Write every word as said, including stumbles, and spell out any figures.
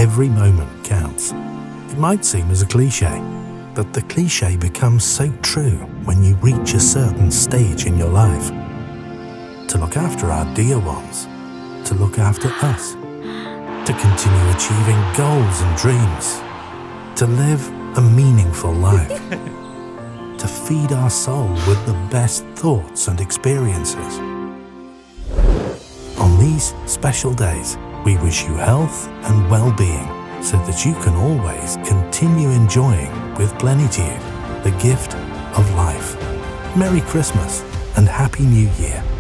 every moment counts. It might seem as a cliché, but the cliché becomes so true when you reach a certain stage in your life. To look after our dear ones, to look after us, to continue achieving goals and dreams, to live a meaningful life, to feed our soul with the best thoughts and experiences. On these special days, we wish you health and well-being so that you can always continue enjoying with plenitude the gift of life. Merry Christmas and Happy New Year.